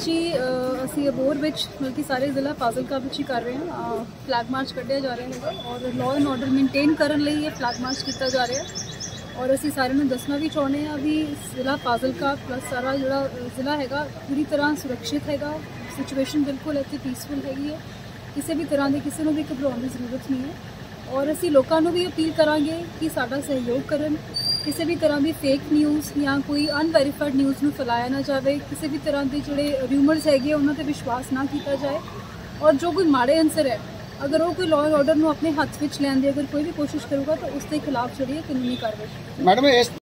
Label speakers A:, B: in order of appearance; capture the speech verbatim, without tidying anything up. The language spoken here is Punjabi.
A: जी ਅਸੀਂ ਅਬੋਹਰ ਵਿੱਚ ਬਲਕਿ ਸਾਰੇ ਜ਼ਿਲ੍ਹਾ ਫਾਜ਼ਿਲਕਾ ਵਿੱਚ ਹੀ ਕਰ ਰਹੇ ਹਾਂ। ਫਲੈਗ ਮਾਰਚ ਕੱਢਿਆ ਜਾ ਰਿਹਾ ਹੈ ਔਰ ਲਾਅ ਐਂਡ ਆਰਡਰ ਮੇਨਟੇਨ ਕਰਨ ਲਈ ਇਹ ਫਲੈਗ ਮਾਰਚ ਕੀਤਾ ਜਾ ਰਿਹਾ ਹੈ ਔਰ ਅਸੀਂ ਸਾਰਿਆਂ ਨੂੰ ਦੱਸਣਾ ਵੀ ਚਾਹੁੰਦੇ ਹਾਂ ਵੀ ਜ਼ਿਲ੍ਹਾ ਫਾਜ਼ਿਲਕਾ ਪਲੱਸ ਸਾਰਾ ਜਿਹੜਾ ਜ਼ਿਲ੍ਹਾ ਹੈਗਾ ਪੂਰੀ ਤਰ੍ਹਾਂ ਸੁਰੱਖਿਅਤ ਹੈਗਾ। ਸਿਚੁਏਸ਼ਨ ਬਿਲਕੁਲ ਇੱਥੇ ਪੀਸਫੁਲ ਹੈਗੀ ਹੈ, ਕਿਸੇ ਵੀ ਤਰ੍ਹਾਂ ਦੀ ਕਿਸੇ ਨੂੰ ਵੀ ਘਬਰਾਉਣ ਦੀ ਜ਼ਰੂਰਤ ਨਹੀਂ ਹੈ। और असी लोगों को भी अपील करांगे कि साडा सहयोग करन, किसी भी तरह की फेक न्यूज़ या कोई अनवैरीफाइड न्यूज़ में फैलाया ना जाए, किसी भी तरह के जोड़े रूमर्स है उन्होंने पर विश्वास ना किया जाए और जो कोई माड़े अंसर है अगर वो कोई लॉ एंड ऑर्डर में अपने हथ में लैन की अगर कोई भी कोशिश करूगा तो उसके खिलाफ जी कानूनी कार्रवाई।
B: मैडम इस